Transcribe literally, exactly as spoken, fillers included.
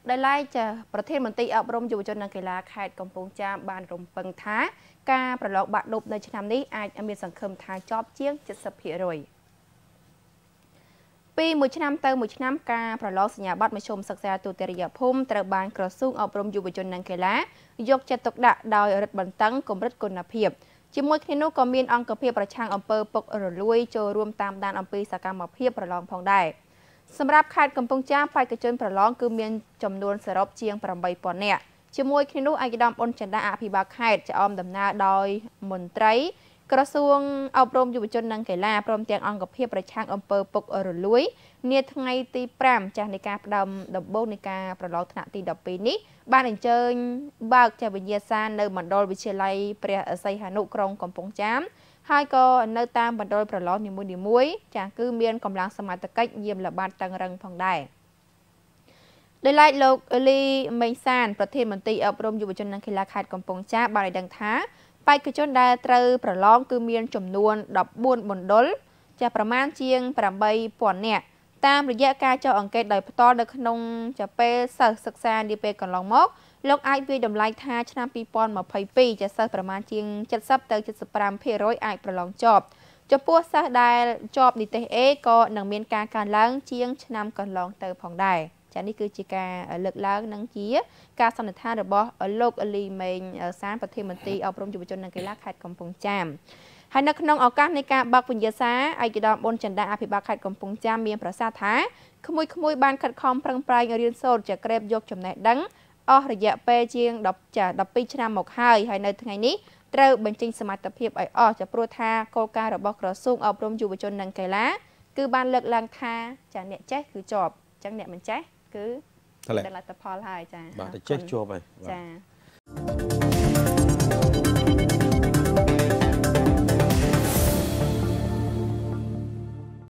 ដែលឡែកចាប្រធានមន្ត្រីអប់រំយុវជននិងកីឡាខេត្តកំពង់ចាមបានរំពឹងថាការប្រឡងបាក់ឌុបនៅឆ្នាំនេះអាចមានសង្ឃឹមថាចប់ជាង เจ็ดสิบเปอร์เซ็นต์ ពីមួយឆ្នាំទៅមួយឆ្នាំការប្រឡងសញ្ញាបត្រមធ្យមសិក្សាទូទៅរយៈភូមិត្រូវបានក្រសួងអប់រំយុវជននិងកីឡាយកចិត្តទុកដាក់ដោយរឹតបន្តឹងកម្រិតគុណភាពជាមួយគ្នានោះក៏មានអង្គភាពប្រឆាំងអំពើពុករលួយចូលរួមតាមដានអំពីសកម្មភាពប្រឡងផងដែរសម្រាប់ខេត្តកំពង់ចាមបេក្ខជនប្រឡងគឺមានចំនួនសរុបជាង eight thousand នាក់ជាមួយគ្នានោះឯកឧត្តមអ៊ុនចិន្តាអភិបាលខេត្តជាអមដំណើរដោយមន្ត្រីក្រសួងអប់រំយុវជននិងកីឡាព្រមទាំងអង្គភាពប្រឆាំងអំពើពុករលួយនាថ្ងៃទី five ចាស់នៃការផ្ដើមដំបូងនៃការប្រឡងថ្នាក់ទី twelve នេះបានអញ្ជើញបើកចាវិញ្ញាសានៅមណ្ឌលវិទ្យាល័យព្រះសីហនុក្រុងកំពង់ចាមហើយក៏នៅតាមមណ្ឌលប្រឡងនីមួយៗចាគឺមានកម្លាំងសមត្ថកិច្ចយាមល្បាតតឹងរឹងផងដែរដោយឡែកលោកលីមេងសានប្រធានមន្ត្រីអប់រំយុវជននិងកីឡាខេត្តកំពង់ចាមបានឲ្យដឹងថាបេក្ខជនដែលត្រូវប្រឡងគឺមានចំនួនfourteenមណ្ឌលចាប្រមាណជាងeight thousandនាក់តាមរយៈការចុះអង្កេតដោយផ្ទាល់នៅក្នុងចាពេលសិស្សសិក្សានាពេលកន្លងមកលោកអាចវាយតម្លៃថាឆ្នាំtwenty twenty-twoចាសិស្សប្រមាណជាងseventyទៅseventy-fiveភាគរយអាចប្រឡងជាប់ចំពោះសិស្សដែលជាប់និទ្ទេស A ក៏នឹងមានការកើនឡើងជាងឆ្នាំកន្លងទៅផងដែរចានេះគឺជាការលើកឡើងនិងជាការសន្និដ្ឋានរបស់លោកលីមេងសានប្រធានមន្ត្រីអប់រំយុវជននិងកីឡាខេត្តកំពង់ចាមហើយនៅក្នុងឱកាសនៃការបើកវិញ្ញាសាឯកឧត្តមអ៊ុនចិន្តាអភិបាលខេត្តកំពង់ចាមមានប្រសាសន៍ថាក្មួយៗបានខិតខំប្រឹងប្រែងរៀនសូត្រជាក្រេបយកចំណេះដឹងអស់រយៈពេលជាង10ចាtwelveឆ្នាំមកហើយហើយនៅថ្ងៃនេះត្រូវបញ្ចេញសមត្ថភាពឲ្យអស់ចាព្រោះថាគោលការណ៍របស់ក្រសួងអប់រំយុវជននិងកីឡាគឺបានលើកឡើងថាចាអ្នកចេះគឺជាប់អញ្ចឹងអ្នកមិនចេះគឺដល់លទ្ធផលហើយចាបាទចេះជាប់ហើយចា